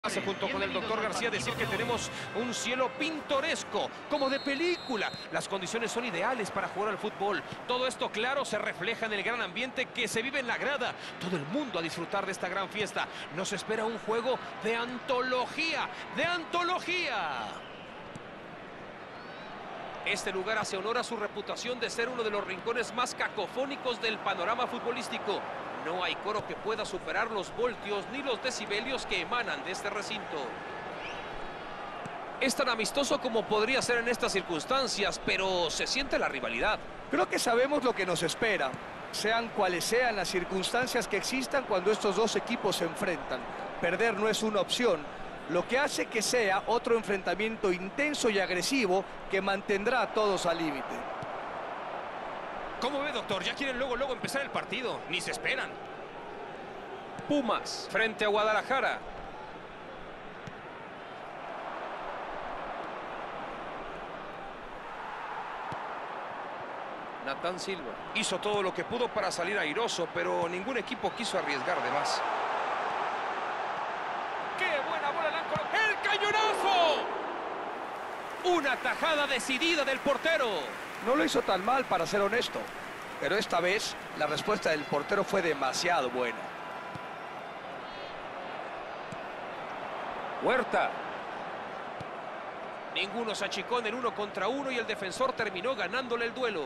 Junto con el doctor García decir que tenemos un cielo pintoresco, como de película. Las condiciones son ideales para jugar al fútbol. Todo esto, claro, se refleja en el gran ambiente que se vive en la grada. Todo el mundo a disfrutar de esta gran fiesta. Nos espera un juego de antología, ¡de antología! Este lugar hace honor a su reputación de ser uno de los rincones más cacofónicos del panorama futbolístico. No hay coro que pueda superar los voltios ni los decibelios que emanan de este recinto. Es tan amistoso como podría ser en estas circunstancias, pero se siente la rivalidad. Creo que sabemos lo que nos espera, sean cuales sean las circunstancias que existan cuando estos dos equipos se enfrentan. Perder no es una opción, lo que hace que sea otro enfrentamiento intenso y agresivo que mantendrá a todos al límite. ¿Cómo ve, doctor? Ya quieren luego empezar el partido. Ni se esperan. Pumas frente a Guadalajara. Natán Silva hizo todo lo que pudo para salir airoso, pero ningún equipo quiso arriesgar de más. ¡Qué buena bola le han colocado! ¡El cañonazo! Una tajada decidida del portero. No lo hizo tan mal, para ser honesto, pero esta vez la respuesta del portero fue demasiado buena. Huerta. Ninguno se achicó en el 1 contra 1 y el defensor terminó ganándole el duelo.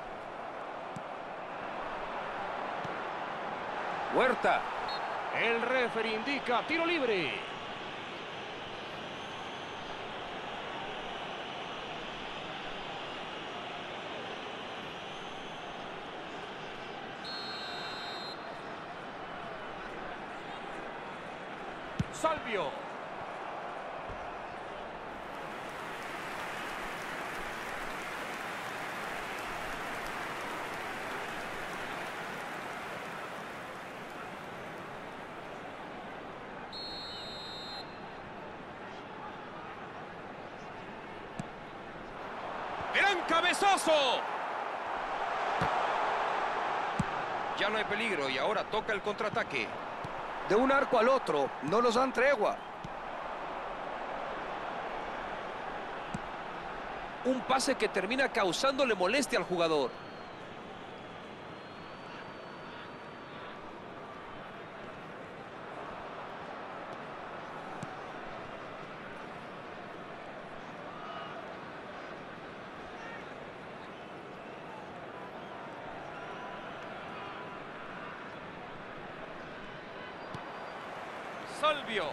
Huerta. El referee indica tiro libre. Salvio. ¡Gran cabezazo! Ya no hay peligro y ahora toca el contraataque. De un arco al otro, no nos dan tregua. Un pase que termina causándole molestia al jugador. Salvio.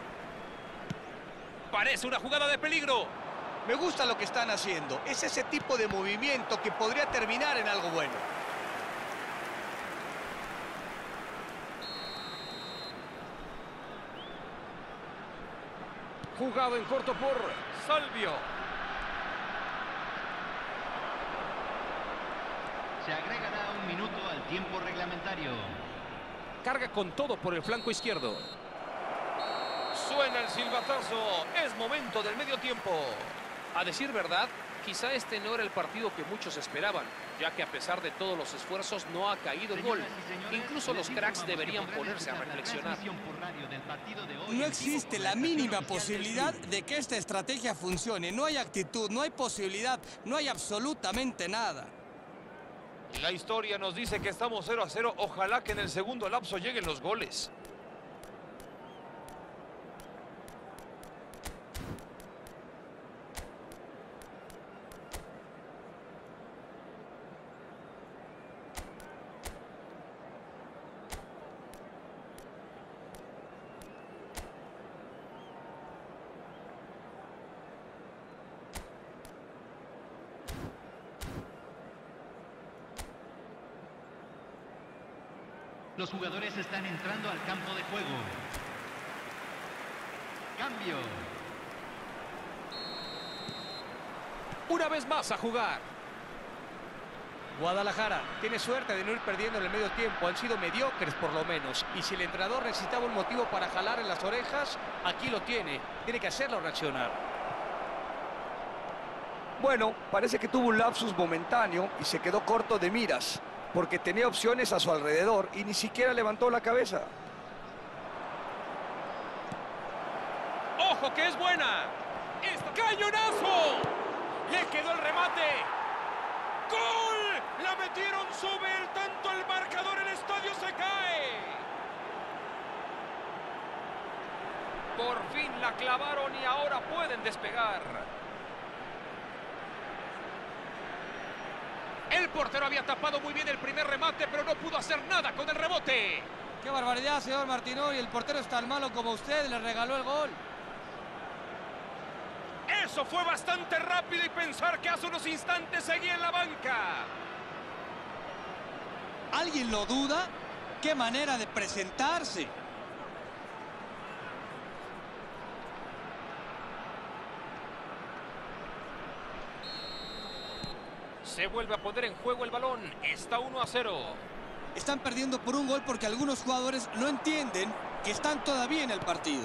Parece una jugada de peligro. Me gusta lo que están haciendo. Es ese tipo de movimiento que podría terminar en algo bueno. Jugado en corto por Salvio. Se agregará un minuto al tiempo reglamentario. Carga con todo por el flanco izquierdo. Suena el silbatazo. Es momento del medio tiempo. A decir verdad, quizá este no era el partido que muchos esperaban, ya que a pesar de todos los esfuerzos no ha caído el gol. Incluso los cracks deberían ponerse a reflexionar. No existe la mínima posibilidad de que esta estrategia funcione. No hay actitud, no hay posibilidad, no hay absolutamente nada. La historia nos dice que estamos 0-0. Ojalá que en el segundo lapso lleguen los goles. Los jugadores están entrando al campo de juego. Cambio. Una vez más a jugar. Guadalajara tiene suerte de no ir perdiendo en el medio tiempo. Han sido mediocres por lo menos. Y si el entrenador necesitaba un motivo para jalar en las orejas, aquí lo tiene. Tiene que hacerlo reaccionar. Bueno, parece que tuvo un lapsus momentáneo y se quedó corto de miras, porque tenía opciones a su alrededor y ni siquiera levantó la cabeza. ¡Ojo que es buena! ¡Cañonazo! ¡Le quedó el remate! ¡Gol! ¡La metieron sobre el tanto! El marcador, el estadio se cae. Por fin la clavaron y ahora pueden despegar. El portero había tapado muy bien el primer remate, pero no pudo hacer nada con el rebote. ¡Qué barbaridad, señor Martinoli! El portero es tan malo como usted, le regaló el gol. Eso fue bastante rápido y pensar que hace unos instantes seguía en la banca. ¿Alguien lo duda? ¡Qué manera de presentarse! Se vuelve a poner en juego el balón. Está 1-0. Están perdiendo por un gol porque algunos jugadores no entienden que están todavía en el partido.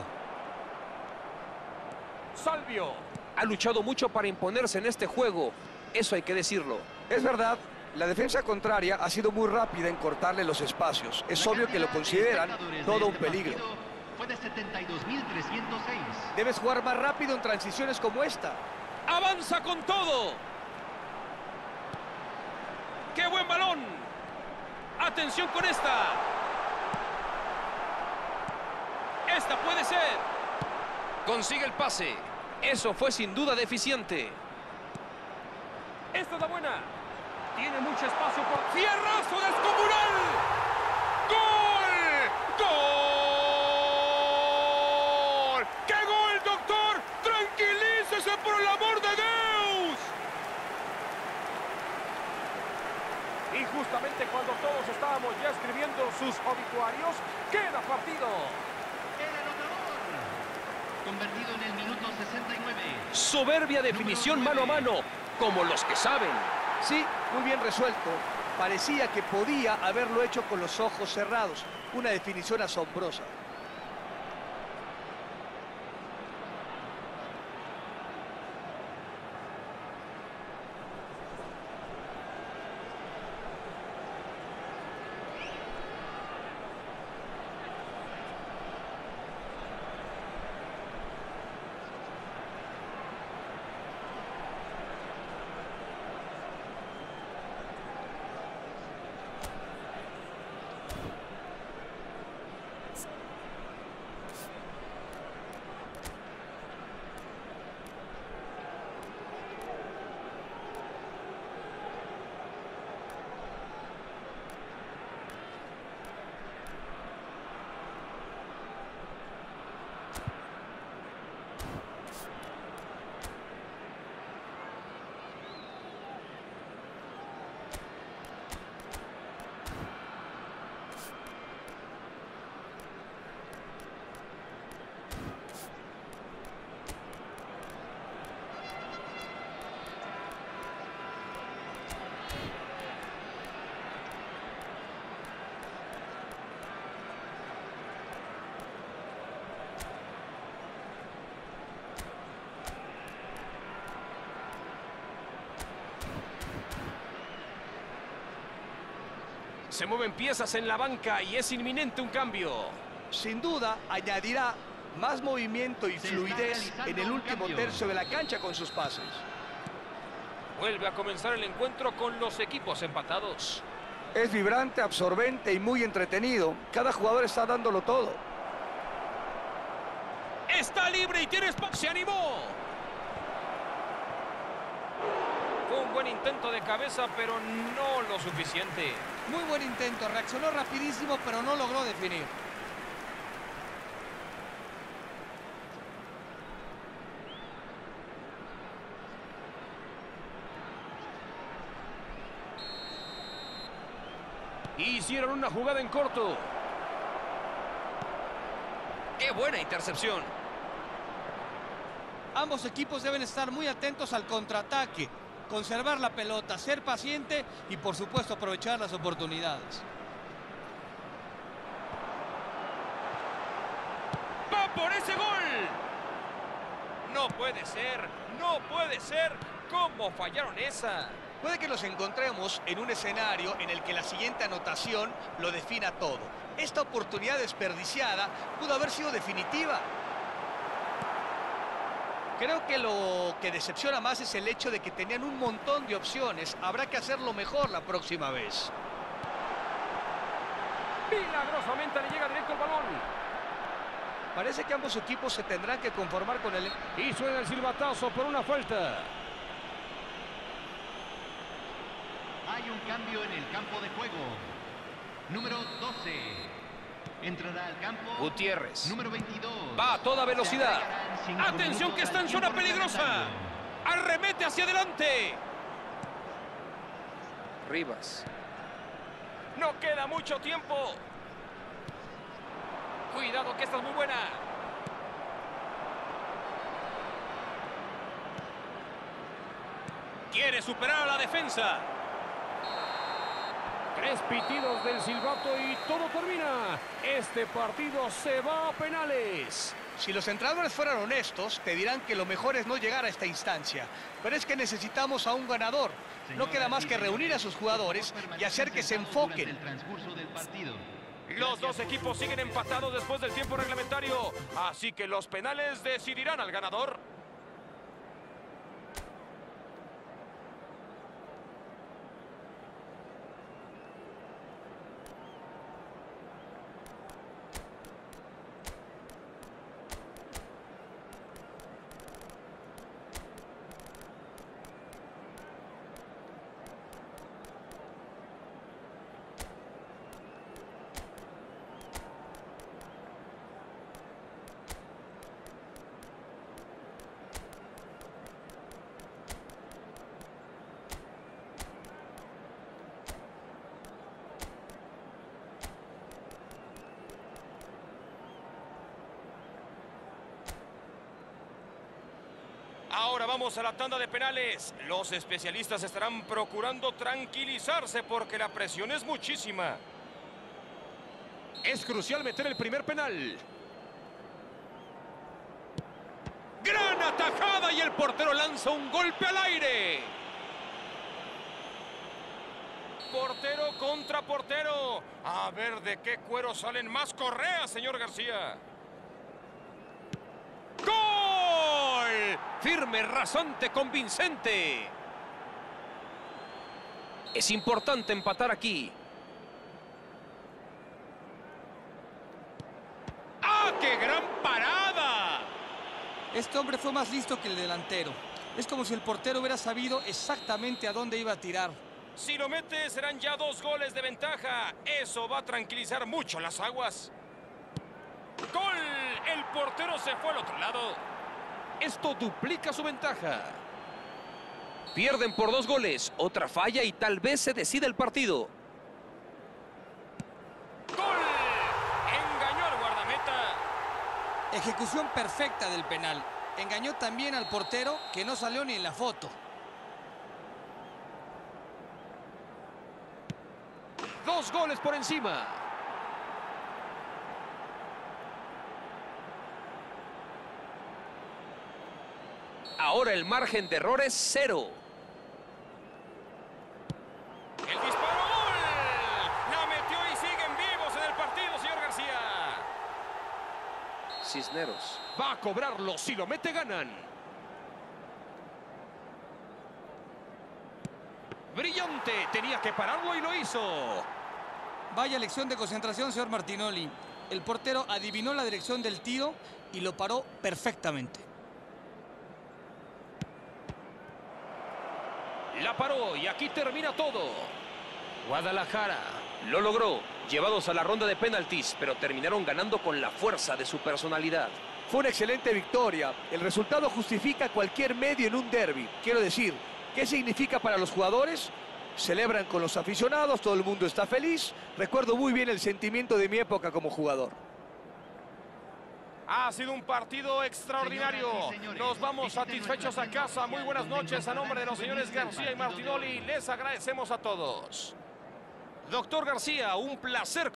Salvio ha luchado mucho para imponerse en este juego. Eso hay que decirlo. Es verdad, la defensa contraria ha sido muy rápida en cortarle los espacios. Es obvio que lo consideran todo un peligro. Fue de 72.306. Debes jugar más rápido en transiciones como esta. ¡Avanza con todo! ¡Qué buen balón! ¡Atención con esta! ¡Esta puede ser! Consigue el pase. Eso fue sin duda deficiente. Esta es la buena. Tiene mucho espacio por... ¡Fierrazo descomunal! ¡Gol! ¡Gol! ¡Qué gol, doctor! ¡Tranquilícese por el amor de Dios! Y justamente cuando todos estábamos ya escribiendo sus obituarios, queda partido. El anotador. Convertido en el minuto 69. Soberbia definición mano a mano, como los que saben. Sí, muy bien resuelto. Parecía que podía haberlo hecho con los ojos cerrados. Una definición asombrosa. Se mueven piezas en la banca y es inminente un cambio. Sin duda, añadirá más movimiento y fluidez en el último tercio de la cancha con sus pases. Vuelve a comenzar el encuentro con los equipos empatados. Es vibrante, absorbente y muy entretenido. Cada jugador está dándolo todo. Está libre y tiene espacio. ¡Se animó! Fue un buen intento de cabeza, pero no lo suficiente. Muy buen intento, reaccionó rapidísimo, pero no logró definir. Hicieron una jugada en corto. ¡Qué buena intercepción! Ambos equipos deben estar muy atentos al contraataque, conservar la pelota, ser paciente y, por supuesto, aprovechar las oportunidades. ¡Va por ese gol! No puede ser, no puede ser. ¿Cómo fallaron esa? Puede que nos encontremos en un escenario en el que la siguiente anotación lo defina todo. Esta oportunidad desperdiciada pudo haber sido definitiva. Creo que lo que decepciona más es el hecho de que tenían un montón de opciones. Habrá que hacerlo mejor la próxima vez. Milagrosamente le llega directo el balón. Parece que ambos equipos se tendrán que conformar con el... Y suena el silbatazo por una falta. Hay un cambio en el campo de juego. Número 12. Entrará al campo Gutiérrez. número 22. Va a toda velocidad. Se agregarán 5 ¡Atención que minutos está al en zona tiempo peligrosa! reglamentario. ¡Arremete hacia adelante! Rivas. No queda mucho tiempo. Cuidado que esta es muy buena. Quiere superar a la defensa. 3 pitidos del silbato y todo termina. Este partido se va a penales. Si los entrenadores fueran honestos, te dirán que lo mejor es no llegar a esta instancia. Pero es que necesitamos a un ganador. No queda más que reunir a sus jugadores y hacer que se enfoquen. El transcurso del partido. Los dos equipos siguen empatados después del tiempo reglamentario. Así que los penales decidirán al ganador. Ahora vamos a la tanda de penales. Los especialistas estarán procurando tranquilizarse porque la presión es muchísima. Es crucial meter el primer penal. ¡Gran atajada! Y el portero lanza un golpe al aire. Portero contra portero. A ver de qué cuero salen más correas, señor García. ¡Gol! Firme, rasante, convincente. Es importante empatar aquí. ¡Ah, qué gran parada! Este hombre fue más listo que el delantero. Es como si el portero hubiera sabido exactamente a dónde iba a tirar. Si lo mete, serán ya 2 goles de ventaja. Eso va a tranquilizar mucho las aguas. ¡Gol! El portero se fue al otro lado. Esto duplica su ventaja. Pierden por 2 goles. Otra falla y tal vez se decida el partido. ¡Gol! Engañó al guardameta. Ejecución perfecta del penal. Engañó también al portero, que no salió ni en la foto. 2 goles por encima. Ahora el margen de error es 0. El disparo, ¡gol! La metió y siguen vivos en el partido, señor García. Cisneros va a cobrarlo. Si lo mete, ganan. Brillante. Tenía que pararlo y lo hizo. Vaya lección de concentración, señor Martinoli. El portero adivinó la dirección del tiro y lo paró perfectamente. La paró y aquí termina todo. Guadalajara lo logró, llevados a la ronda de penaltis, pero terminaron ganando con la fuerza de su personalidad. Fue una excelente victoria. El resultado justifica cualquier medio en un derbi. Quiero decir, ¿qué significa para los jugadores? Celebran con los aficionados, todo el mundo está feliz. Recuerdo muy bien el sentimiento de mi época como jugador. Ha sido un partido extraordinario. Señoras y señores, Nos vamos visiten satisfechos nuestra a casa. tienda Muy buenas oficial, noches a nombre de los donde señores encontrarán García y el partido de Martinoli. hoy. Les agradecemos a todos. Doctor García, un placer